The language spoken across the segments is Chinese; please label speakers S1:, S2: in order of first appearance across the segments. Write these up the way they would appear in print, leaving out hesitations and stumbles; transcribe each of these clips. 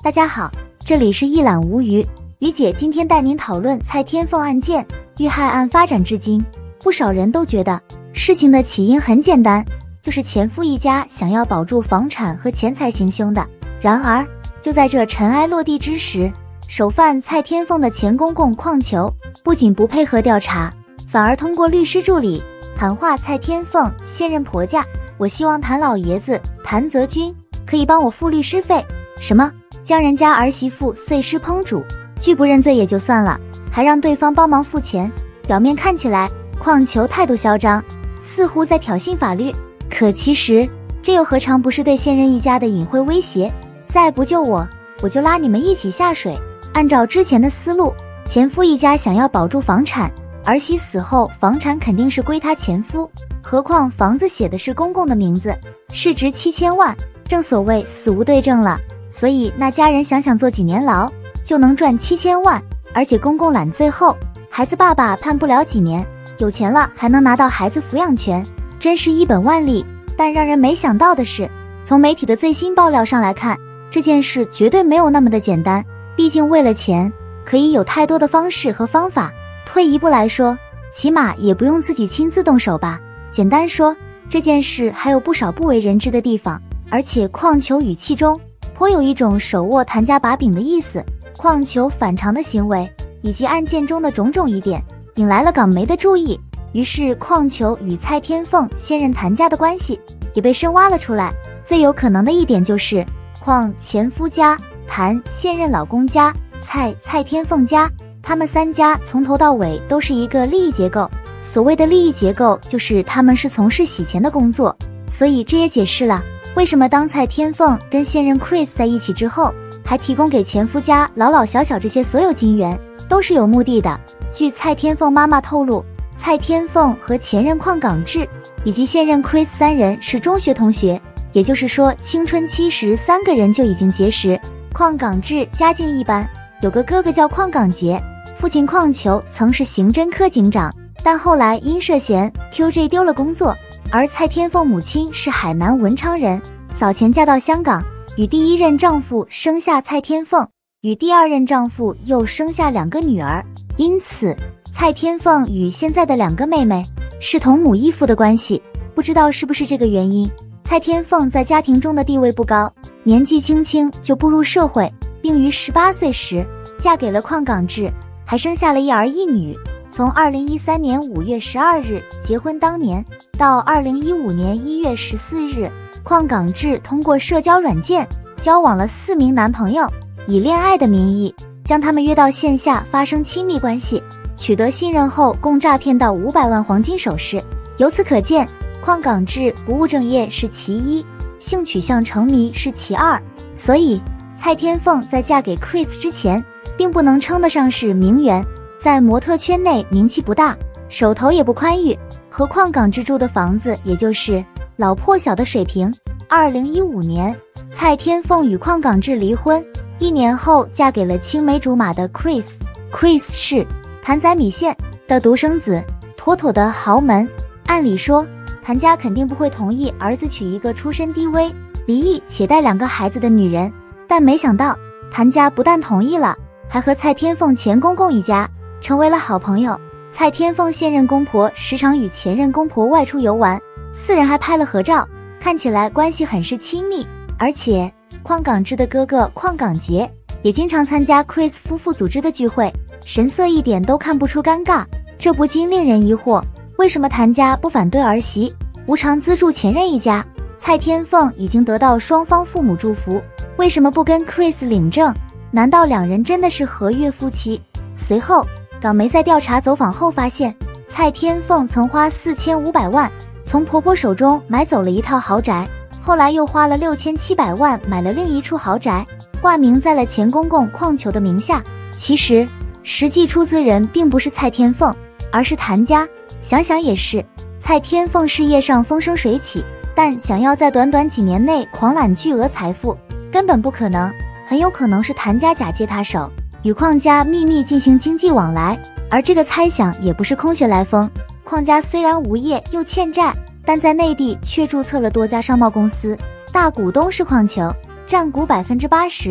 S1: 大家好，这里是一览无余，于姐今天带您讨论蔡天凤案件。遇害案发展至今，不少人都觉得事情的起因很简单，就是前夫一家想要保住房产和钱财行凶的。然而，就在这尘埃落定之时，首犯蔡天凤的前公公邝球不仅不配合调查，反而通过律师助理喊话蔡天凤现任婆家，我希望谭老爷子谭泽军可以帮我付律师费。什么将人家儿媳妇碎尸烹煮，拒不认罪也就算了，还让对方帮忙付钱。表面看起来邝球态度嚣张，似乎在挑衅法律，可其实这又何尝不是对现任一家的隐晦威胁？再不救我，我就拉你们一起下水。按照之前的思路，前夫一家想要保住房产，儿媳死后房产肯定是归他前夫，何况房子写的是公公的名字，市值7000万，正所谓死无对证了。所以那家人想坐几年牢就能赚7000万，而且公公揽罪后，孩子爸爸判不了几年，有钱了还能拿到孩子抚养权，真是一本万利。但让人没想到的是，从媒体的最新爆料上来看，这件事绝对没有那么的简单。毕竟为了钱，可以有太多的方式和方法。退一步来说，起码也不用自己亲自动手吧。简单说，这件事还有不少不为人知的地方，而且邝球语气中颇有一种手握谭家把柄的意思。邝球反常的行为以及案件中的种种疑点引来了港媒的注意，于是邝球与蔡天凤现任谭家的关系也被深挖了出来。最有可能的一点就是邝前夫家、谭现任老公家、蔡天凤家，他们三家从头到尾都是一个利益结构。所谓的利益结构，就是他们是从事洗钱的工作。所以这也解释了为什么当蔡天凤跟现任 Chris 在一起之后，还提供给前夫家老老小小这些所有金元，都是有目的的。据蔡天凤妈妈透露，蔡天凤和前任邝港志以及现任 Chris 三人是中学同学，也就是说青春期时3个人就已经结识。邝港志家境一般，有个哥哥叫邝港杰，父亲邝球曾是刑侦科警长，但后来因涉嫌 QJ 丢了工作。而蔡天凤母亲是海南文昌人，早前嫁到香港，与第一任丈夫生下蔡天凤，与第二任丈夫又生下2个女儿，因此蔡天凤与现在的2个妹妹是同母异父的关系。不知道是不是这个原因，蔡天凤在家庭中的地位不高，年纪轻轻就步入社会，并于18岁时嫁给了邝港志，还生下了1儿1女。从2013年5月12日结婚当年到2015年1月14日，邝港志通过社交软件交往了4名男朋友，以恋爱的名义将他们约到线下发生亲密关系，取得信任后共诈骗到500万黄金首饰。由此可见，邝港志不务正业是其一，性取向沉迷是其二。所以蔡天凤在嫁给 Chris 之前并不能称得上是名媛，在模特圈内名气不大，手头也不宽裕，和邝港志住的房子也就是老破小的水平。2015年，蔡天凤与邝港志离婚，1年后嫁给了青梅竹马的 Chris 是谭仔米线的独生子，妥妥的豪门。按理说谭家肯定不会同意儿子娶一个出身低微、离异且带2个孩子的女人，但没想到谭家不但同意了，还和蔡天凤前公公一家成为了好朋友。蔡天凤现任公婆时常与前任公婆外出游玩，4人还拍了合照，看起来关系很是亲密。而且邝港志的哥哥邝港杰也经常参加 Chris 夫妇组织的聚会，神色一点都看不出尴尬。这不禁令人疑惑，为什么谭家不反对儿媳无偿资助前任一家？蔡天凤已经得到双方父母祝福，为什么不跟 Chris 领证？难道2人真的是合约夫妻？随后港媒在调查走访后发现，蔡天凤曾花4500万从婆婆手中买走了一套豪宅，后来又花了6700万买了另一处豪宅，挂名在了前公公邝球的名下。其实实际出资人并不是蔡天凤，而是谭家。想想也是，蔡天凤事业上风生水起，但想要在短短几年内狂揽巨额财富根本不可能，很有可能是谭家假借他手与邝家秘密进行经济往来。而这个猜想也不是空穴来风，邝家虽然无业又欠债，但在内地却注册了多家商贸公司，大股东是邝球，占股80%。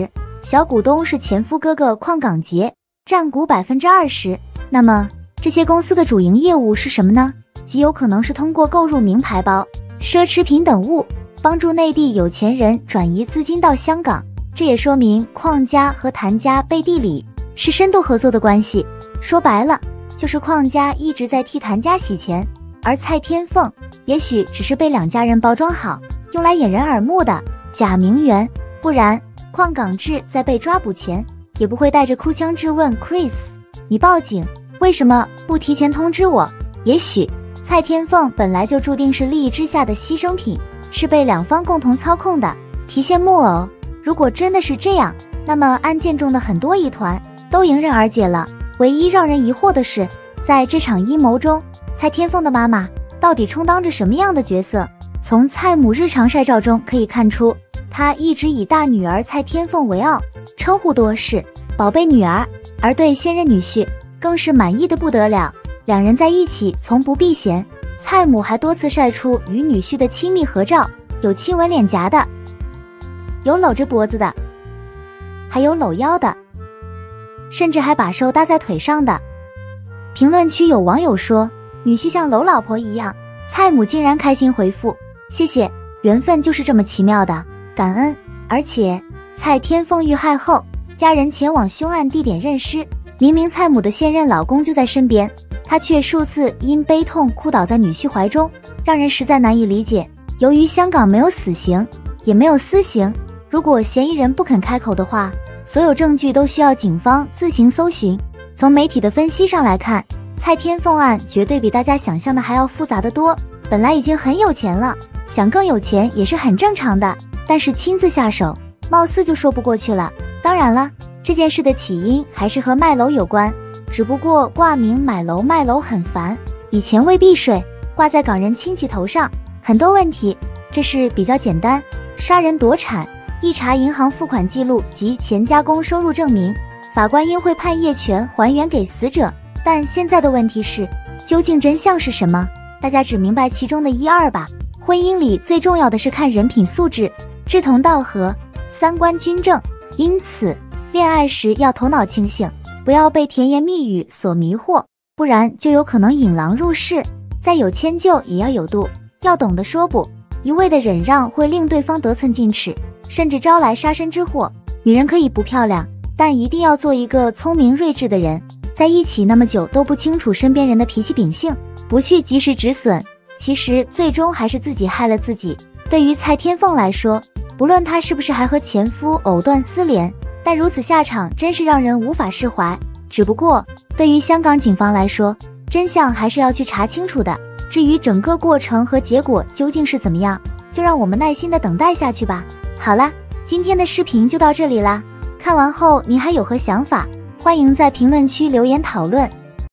S1: 小股东是前夫哥哥邝港杰，占股20%。那么这些公司的主营业务是什么呢？极有可能是通过购入名牌包、奢侈品等物，帮助内地有钱人转移资金到香港。这也说明邝家和谭家背地里是深度合作的关系。说白了，就是邝家一直在替谭家洗钱，而蔡天凤也许只是被两家人包装好，用来掩人耳目的假名媛。不然邝港志在被抓捕前也不会带着哭腔质问 Chris， 你报警为什么不提前通知我？也许蔡天凤本来就注定是利益之下的牺牲品，是被两方共同操控的提线木偶。如果真的是这样，那么案件中的很多疑团都迎刃而解了。唯一让人疑惑的是，在这场阴谋中，蔡天凤的妈妈到底充当着什么样的角色？从蔡母日常晒照中可以看出，她一直以大女儿蔡天凤为傲，称呼多是宝贝女儿，而对现任女婿更是满意的不得了。两人在一起从不避嫌，蔡母还多次晒出与女婿的亲密合照，有亲吻脸颊的，有搂着脖子的，还有搂腰的，甚至还把手搭在腿上的。评论区有网友说，女婿像搂老婆一样，蔡母竟然开心回复，谢谢，缘分就是这么奇妙的，感恩。而且蔡天凤遇害后，家人前往凶案地点认尸，明明蔡母的现任老公就在身边，她却数次因悲痛哭倒在女婿怀中，让人实在难以理解。由于香港没有死刑，也没有私刑，如果嫌疑人不肯开口的话，所有证据都需要警方自行搜寻。从媒体的分析上来看，蔡天凤案绝对比大家想象的还要复杂得多。本来已经很有钱了，想更有钱也是很正常的，但是亲自下手，貌似就说不过去了。当然了，这件事的起因还是和卖楼有关，只不过挂名买楼卖楼很烦，以前未避税，挂在港人亲戚头上，很多问题。这事比较简单，杀人夺产，一查银行付款记录及前加工收入证明，法官应会判业权还原给死者。但现在的问题是，究竟真相是什么？大家只明白其中的一二吧。婚姻里最重要的是看人品素质、志同道合、三观均正，因此恋爱时要头脑清醒，不要被甜言蜜语所迷惑，不然就有可能引狼入室。再有迁就也要有度，要懂得说不，一味的忍让会令对方得寸进尺，甚至招来杀身之祸。女人可以不漂亮，但一定要做一个聪明睿智的人。在一起那么久都不清楚身边人的脾气秉性，不去及时止损，其实最终还是自己害了自己。对于蔡天凤来说，不论她是不是还和前夫藕断丝连，但如此下场真是让人无法释怀。只不过对于香港警方来说，真相还是要去查清楚的。至于整个过程和结果究竟是怎么样，就让我们耐心的等待下去吧。好了，今天的视频就到这里啦，看完后您还有何想法？欢迎在评论区留言讨论。